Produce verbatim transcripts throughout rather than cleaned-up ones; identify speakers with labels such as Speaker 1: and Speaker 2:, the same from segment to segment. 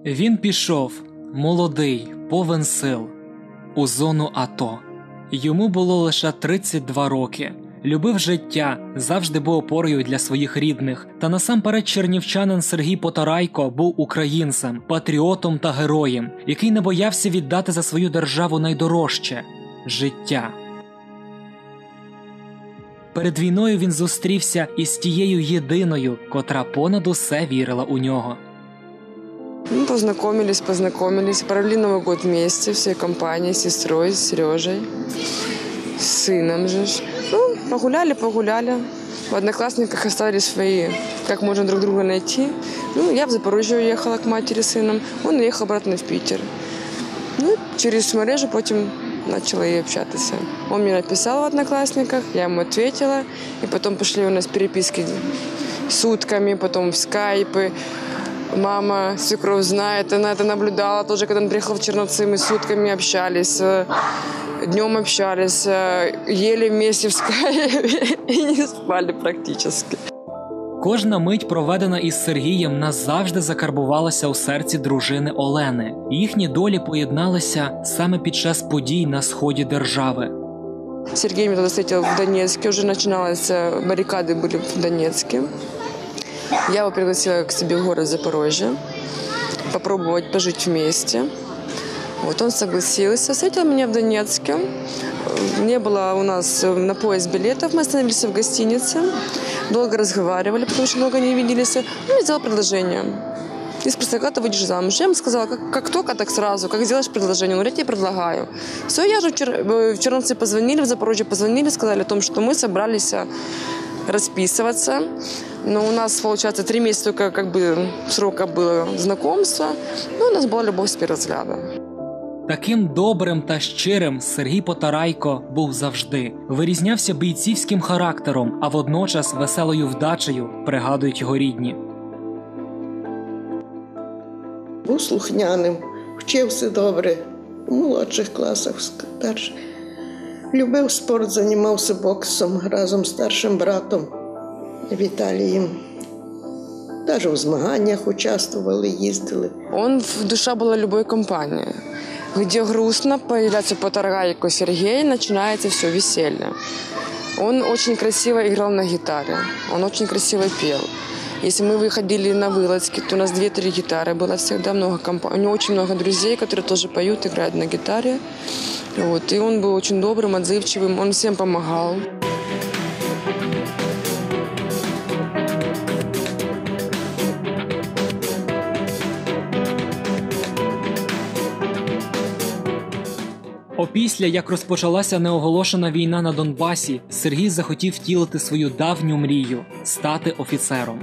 Speaker 1: Він пішов, молодий, повен сил, у зону АТО. Йому було лише тридцять два роки. Любив життя, завжди був опорою для своїх рідних. Та насамперед чернівчанин Сергій Потарайко був українцем, патріотом та героєм, який не боявся віддати за свою державу найдорожче – життя. Перед війною він зустрівся із тією єдиною, котра понад усе вірила у нього.
Speaker 2: Мы познакомились, познакомились, провели Новый год вместе, всей компанией, с сестрой, с Сережей, с сыном же. Ну, погуляли, погуляли. В Одноклассниках оставили свои, как можно друг друга найти. Ну, я в Запорожье уехала к матери с сыном, он уехал обратно в Питер. Ну, через мережу потом начала и общаться. Он мне написал в Одноклассниках, я ему ответила, и потом пошли у нас переписки сутками, потом в скайпы. Мама, свекровь знает, она это наблюдала тоже, когда он приехал в Черновцы, мы сутками общались, днем общались, ели вместе в скайпе и не спали практически.
Speaker 1: Кожна мить, проведена із Сергієм, назавжди закарбувалася у серці дружини Олени. Їхні долі поєдналися саме під час подій на сході держави.
Speaker 2: Сергей меня тогда встретил в Донецке, уже начиналось, баррикады были в Донецке. Я его пригласила к себе в город Запорожье, попробовать пожить вместе. Вот он согласился, встретил меня в Донецке. Не было у нас на поезд билетов, мы остановились в гостинице. Долго разговаривали, потому что много не виделись. Он мне сделал предложение. И спросил, когда ты выйдешь замуж? Я ему сказала, как, как только, так сразу, как сделаешь предложение. Он говорит, я тебе предлагаю. Все, я же в, Чер... в Черновцы позвонили, в Запорожье позвонили, сказали о том, что мы собрались расписываться. Но у нас, получается, три месяца только как бы срока было знакомства. Ну, у нас была любовь с первого взгляда.
Speaker 1: Таким добрим та щирим Сергій Потарайко був завжди. Вирізнявся бійцівським характером, а водночас веселою вдачею, пригадують його рідні.
Speaker 3: Був слухняним, вчився добре, у молодших класах перших. Любив спорт, займався боксом разом з старшим братом Віталієм. Навіть у змаганнях участвували, їздили.
Speaker 2: Он, душа была любой компании. Где грустно, появляется Потарайко Сергей, начинается все веселье. Он очень красиво играл на гитаре, он очень красиво пел. Если мы выходили на вылазки, то у нас две-три гитары было всегда, много компаний. У него очень много друзей, которые тоже поют, играют на гитаре. Вот. И он был очень добрым, отзывчивым, он всем помогал.
Speaker 1: Опісля, як розпочалася неоголошена війна на Донбасі, Сергій захотів втілити свою давню мрію – стати офіцером.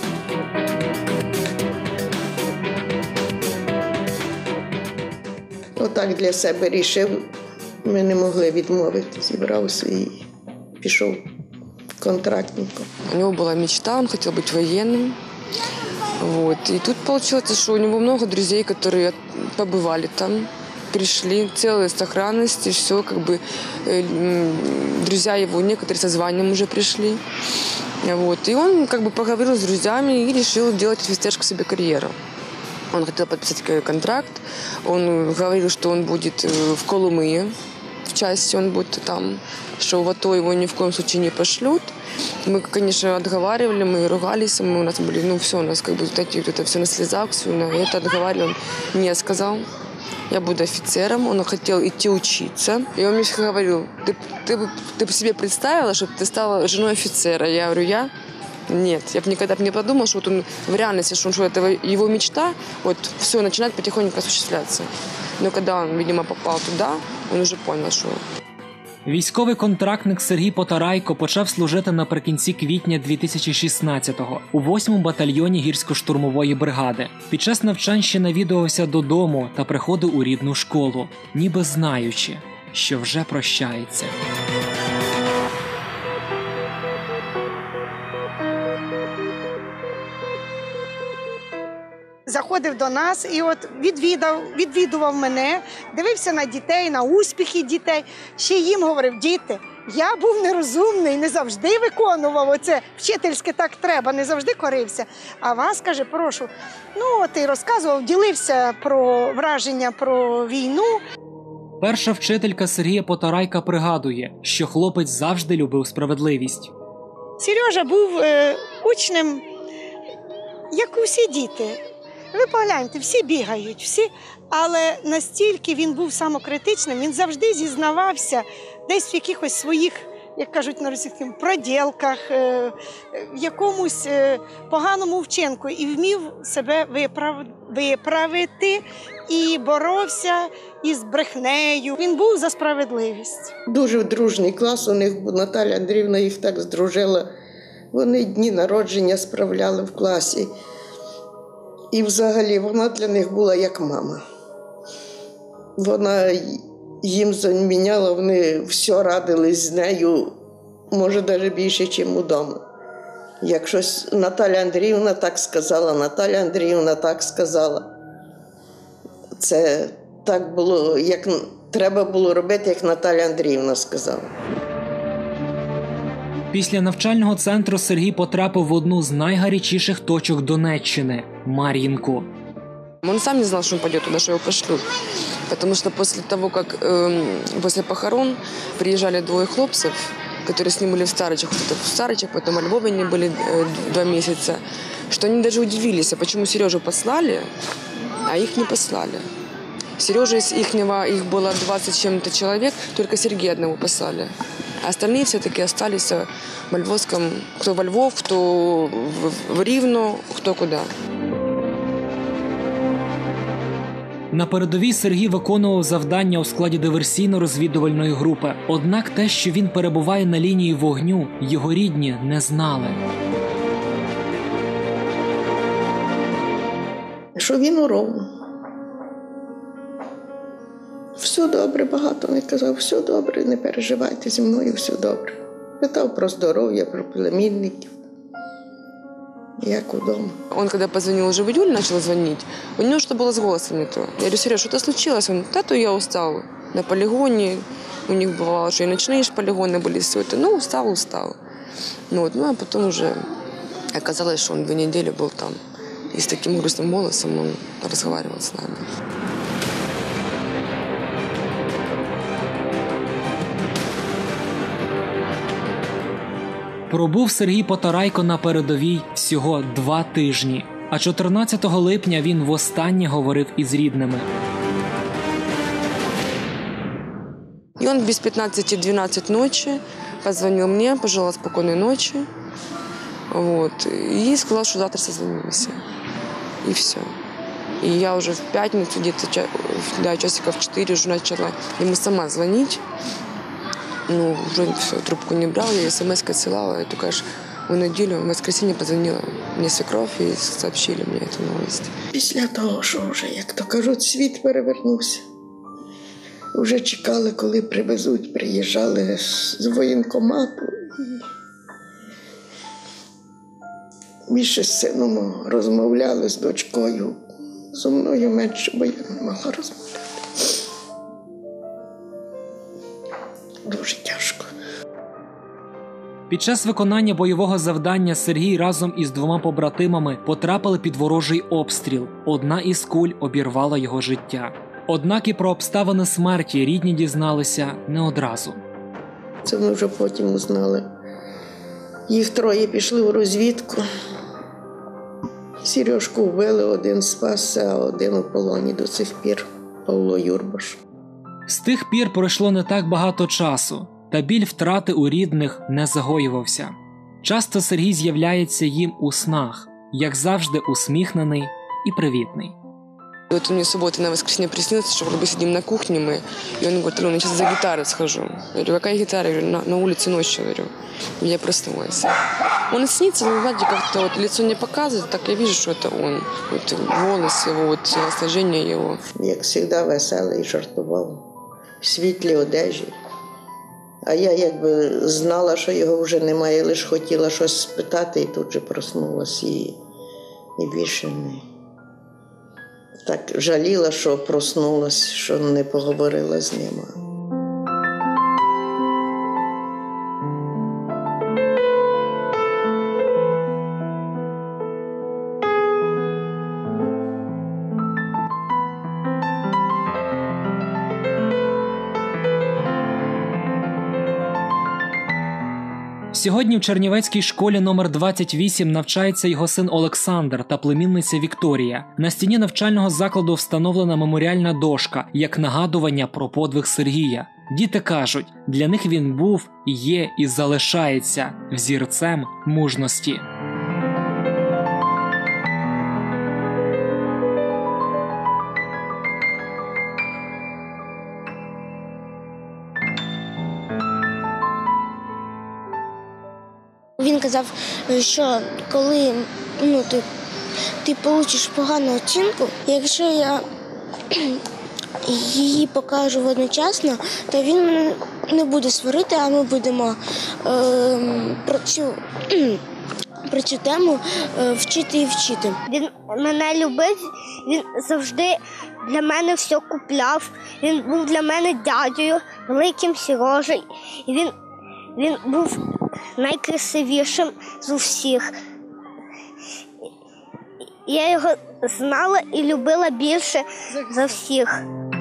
Speaker 3: Отак для себе рішив, ми не могли відмовити, зібрався і пішов контрактником.
Speaker 2: У него была мечта, он хотел быть военным. Вот. И тут получилось, что у него много друзей, которые побывали там, пришли, целые сохранности, все, как бы, э, друзья его, некоторые со званием уже пришли. Вот. И он как бы поговорил с друзьями и решил делать офицерскую себе карьеру. Он хотел подписать контракт, он говорил, что он будет в Колымые, в части он будет там, что в АТО его ни в коем случае не пошлют. Мы, конечно, отговаривали, мы ругались, мы у нас были, ну все, у нас как бы это все на слезах, все на это отговаривали, он не сказал. Я буду офицером, он хотел идти учиться. И он мне говорил, ты, ты, ты бы себе представила, чтобы ты стала женой офицера? Я говорю, я? Нет, я бы никогда бы не подумала, что вот он в реальности, что, что это его мечта, вот все начинает потихоньку осуществляться. Но когда он, видимо, попал туда, он уже понял, что...
Speaker 1: Військовий контрактник Сергій Потарайко почав служити наприкінці квітня дві тисячі шістнадцятого у восьмому батальйоні гірсько-штурмової бригади. Під час навчань ще навідувався додому та приходив у рідну школу, ніби знаючи, що вже прощається.
Speaker 4: Заходив до нас і от відвідав, відвідував мене, дивився на дітей, на успіхи дітей. Ще їм говорив, діти, Я був нерозумний, не завжди виконував оце вчительське так треба, не завжди корився. А вас, каже, прошу, ну от і розказував, ділився про враження про війну.
Speaker 1: Перша вчителька Сергія Потарайка пригадує, що хлопець завжди любив справедливість.
Speaker 4: Сережа був е, учнем, як усі діти. Ви погляньте, всі бігають, всі, але настільки він був самокритичним, він завжди зізнавався десь в якихось своїх, як кажуть на російському, проділках, е, в якомусь е, поганому вчинку і вмів себе виправ... виправити і боровся із брехнею. Він був за справедливість.
Speaker 3: Дуже дружний клас у них, бо Наталя Андріївна їх так здружила. Вони дні народження справляли в класі. І взагалі вона для них була як мама. Вона їм заміняла, вони все радились з нею, може навіть більше, ніж удома. Як щось Наталя Андріївна так сказала, Наталя Андріївна так сказала. Це так було, як треба було робити, як Наталя Андріївна сказала.
Speaker 1: Після навчального центру Сергій потрапив в одну з найгарячіших точок Донеччини – Мар'їнку.
Speaker 2: Он сам не знал, что он пойдет туда, что его пошлют. Потому что после того, как э, после похорон приезжали двое хлопцев, которые с ним были в Старычах, вот в Старычах, потом во Львове они были э, два месяца, что они даже удивились, а почему Сережу послали, а их не послали. Сережа из ихнего, их было двадцать с чем-то человек, только Сергея одного послали. А остальные все-таки остались во Львовском, кто во Львов, кто в, в Рівну, кто куда.
Speaker 1: На передовій Сергій виконував завдання у складі диверсійно-розвідувальної групи. Однак те, що він перебуває на лінії вогню, його рідні не знали.
Speaker 3: Що він у Ровно. Все добре, багато не казав, все добре, не переживайте зі мною, все добре. Питав про здоров'я, про племінників. Як удома.
Speaker 2: Он, когда позвонил уже в июле, начал звонить, у него что было с голосом не то. Я говорю, Сереж, что-то случилось? Он, да, то я устал. На полигоне, у них бывало, что и ночные полигоны были, все это. Ну, устал, устал. Ну, вот, ну, а потом уже оказалось, что он две недели был там. И с таким грустным голосом он разговаривал с нами.
Speaker 1: Пробув Сергій Потарайко на передовій всього два тижні, а чотирнадцятого липня він востаннє говорив із рідними.
Speaker 2: И он без пятнадцати двенадцати ночи позвонил мне, пожелал спокойной ночи. Вот, и сказал, что завтра созвонимся. И все. И я уже в пятницу, где-то да, часиков в четыре уже начала ему сама звонить. Ну, уже все, трубку не брал, я смс-ка отсылала. И только аж в неделю, в воскресенье позвонила мне свекровь и сообщили мне эту новость.
Speaker 3: Після того, що вже, як то кажуть, світ перевернувся. Вже чекали, коли привезуть, приїжджали з воєнкомату. Більше з сином розмовляли, з дочкою. Зо мною менше, бо я не могла розмовляти. Дуже тяжко.
Speaker 1: Під час виконання бойового завдання Сергій разом із двома побратимами потрапили під ворожий обстріл. Одна із куль обірвала його життя. Однак і про обставини смерті рідні дізналися не одразу.
Speaker 3: Це ми вже потім узнали. Їх троє пішли в розвідку. Сережку вбили, один спасся, а один у полоні до сих пір. Павло Юрбаш.
Speaker 1: З тих пір пройшло не так багато часу, та біль втрати у рідних не загоювався. Часто Сергій з'являється їм у снах, як завжди усміхнений і привітний.
Speaker 2: Вот он мне в субботу на воскресенье приснился, что вроде бы сидим на кухне мы, и он говорит, Алена, я сейчас за гитарой схожу. Я говорю, какая гитара? Я говорю, на, на улице ночью, говорю. И я проснулась. Он снится, но вроде как-то вот лицо не показывает, так я вижу, что это он. Вот голос его, вот телосложение его.
Speaker 3: Як завжди веселий, жартував, в світлій одежі. А я якби знала, що його вже немає, лише хотіла щось спитати, і тут же проснулась і, і більше не. Так жаліла, що проснулась, що не поговорила з ним.
Speaker 1: Сьогодні в Чернівецькій школі номер двадцять вісім навчається його син Олександр та племінниця Вікторія. На стіні навчального закладу встановлена меморіальна дошка, як нагадування про подвиг Сергія. Діти кажуть, для них він був, є і залишається взірцем мужності.
Speaker 5: Він казав, що коли ну, ти, ти получиш погану оцінку, якщо я її покажу одночасно, то він мене не буде сварити, а ми будемо е, про, цю, про цю тему е, вчити і вчити.
Speaker 6: Він мене любив, він завжди для мене все купляв, він був для мене дядею, великим Сережею. І він, він був найкрасивішим з усіх. Я його знала і любила більше за всіх.